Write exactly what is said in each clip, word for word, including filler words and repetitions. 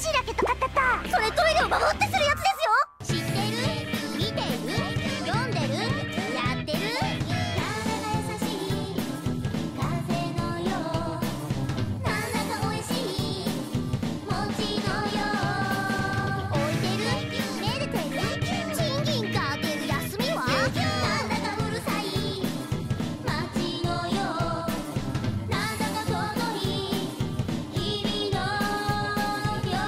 しいラケット買ったった。それトイレを守ってするやつですよ。知ってる？見てる？読んでる？やってる？優しい風のよう、なんだかおいしい餅のよう、置いてる？めでてる？賃金かける休みは？なんだかうるさい街のよう、なんだか尊い日々のよ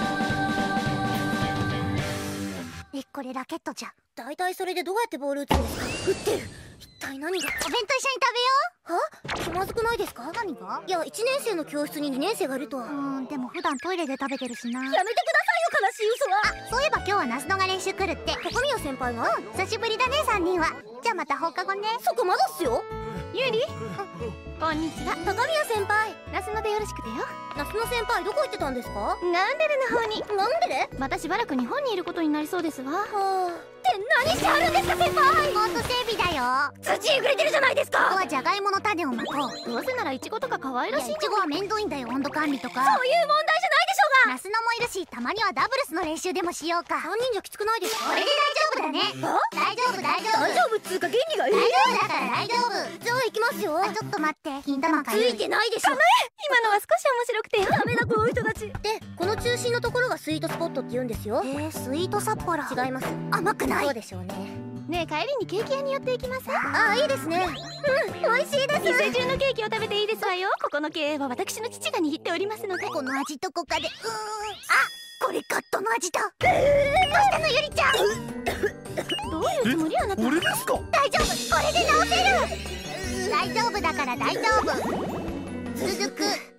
う。え、これラケットじゃ。だいたいそれでどうやってボール打つんですか？打ってる。一体何が。お弁当一緒に食べよう。は？気まずくないですか？何が？いや、いちねん生の教室ににねん生がいるとは。うーん、でも普段トイレで食べてるしな。やめてくださいよ、悲しい嘘は。あ、そういえば今日は那須野が練習来るって。高宮先輩が？うん、久しぶりだねさんにんは。じゃあまた放課後ね。そこまだっすよ。ゆり、こんにちは。高宮先輩、那須野でよろしくてよ。那須野先輩どこ行ってたんですか？ナンデルの方に。なんでで？またしばらく日本にいることになりそうですわ。はあ。って何してあるんですか先輩。ポート整備だよ。土に触れてるじゃないですか。ここはじゃがいもの種をまこう。どうせならイチゴとか可愛らしい。いチゴは面倒いんだよ、温度管理とか。そういう問題じゃないでしょうが。那須野もいるし、たまにはダブルスの練習でもしようか。さんにんじゃきつくないですか？これで大丈夫だね。大丈夫大丈夫大丈夫っつうか原理が。大丈夫だから大丈夫。じゃあ行きますよ。あ、ちょっと待って、金玉がついてないでしょ。ダメ。今のは少し面白くてよ。ダメだこの人たち。で、この中心のところがスイートスポットって言うんですよ。えー、スイート札幌。違います。甘くない。そうでしょうね。ねえ、帰りにケーキ屋に寄っていきます。ああ、いいですね。うん、美味しいです。店中のケーキを食べていいですわよ。ここの経営は私の父が握っておりますので。この味どこかで。うーん、あ、これカットの味だ。えー、どうしたのゆりちゃん。どういうつもり？あなた。俺ですか？大丈夫、これで直せる。大丈夫だから大丈夫。続く。